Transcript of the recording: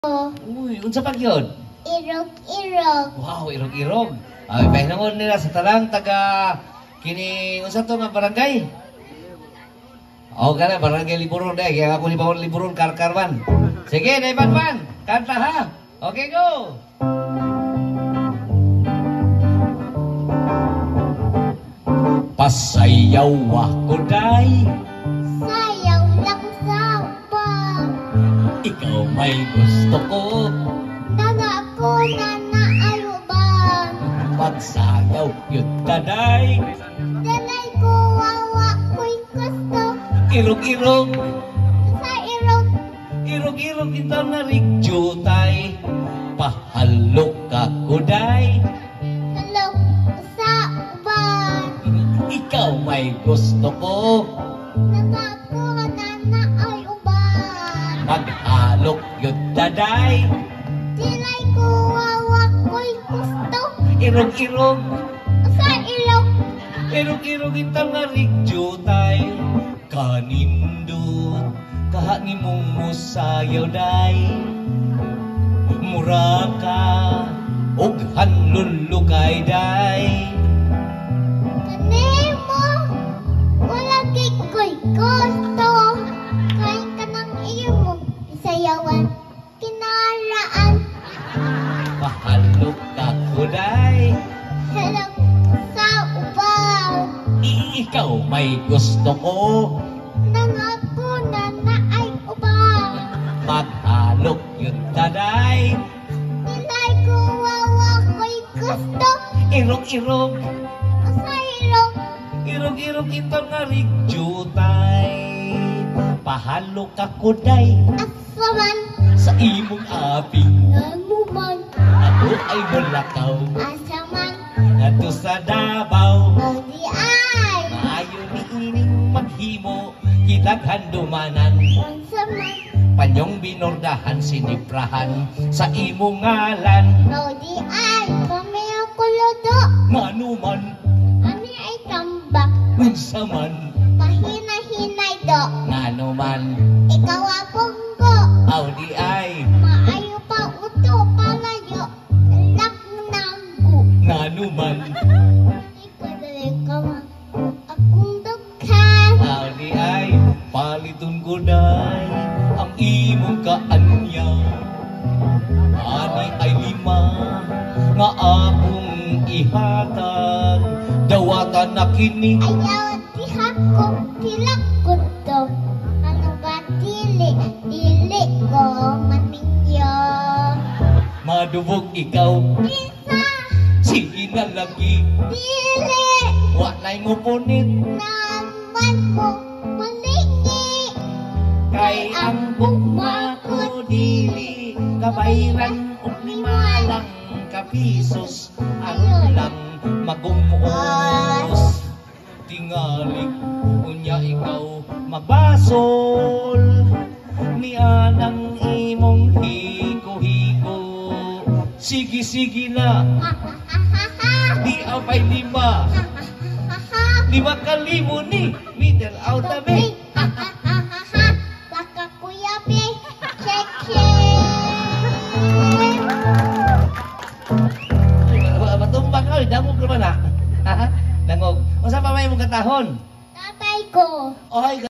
Uy, unsa pa gyud? Irog-irog. Wow, irog-irog. Ay, pahinangon nila sa talang taga kini unsa to nga barangay? Oh, kana barangay Liburon dai, kaya ako Liburon Karkarban. Sige, Naibanban, kanta ha. Okay, go. Pasayaw ako day, Sayaw lang sabang. ikaw may gusto ko. Nangako na naayuban. Magsayaw yun ka day, Danay ko wawa ko'y gusto. irog-irog. Sa irog. Irog-irog kita na rigjutay, pahalok ako day, Talong sa uban. ikaw may gusto ko. Nangako na naayuban. Maghalok yun day, Danay ko wawa ko'y gusto. irog-irog. Sa irog. Irog-irog kita nga rigjutay, kanindot kaha ni mong musayaw day, mura ka og hanlulukay day. Kanemo, wala kay ko'y gusto. Kain ka ng iyo mo, isayawan, kinaraan. Pahalok ako day, Salang sa ubaw. ikaw may gusto ko. Nangako na naay ubaw. Maghalok yun taday, Nilay ko wawa ko'y gusto. irog-irog. Sa ilong, Irog-irog ito nga rigjutay, pahalok ako day, asaman, sa imong aping. namuman, Ako ay mulakaw, asaman, ato sa Davao. di ay, Maayo ni ining maghimo, kitag handumanan. asaman, Panyong binordahan siniprahan sa imong ngalan. di ay, pamaya kuludo. Manuman, Ani ay tambak, unsaman, mahina-hinay do. nganuman, Ikaw akong go, aw di ay, maayo pa uto palayo. Lak nanggo, nganuman, ikaw dali ka man. Akong dughan, aw di ay, paliton ko day, ang imong kaanya. Ani ay lima, nga akong ihatag, dawatan na kini. ayaw tihak ko, tilak ko to. Ano ba dili, dili ko maminyo. Madubog ikaw, Isa, sige na lagi, dili, walay mo punit. naman mo malingi. Kay ang bugma ko dili, kabayran ug lima lang kapisos, aron lang magumos. Tingali, unya ikaw magbasol, niya ng imong hiko-hiko. Sige-sige na, Ha ha ha ha di apay lima, ha ha ha. 5,000 ni, middle out of me. Ha ha ha ha ha. Baka kuya be, check check. Matumbang ka, dangog naman na. Dangog. Masa pa may mong katahon? Tatay ko. Oy,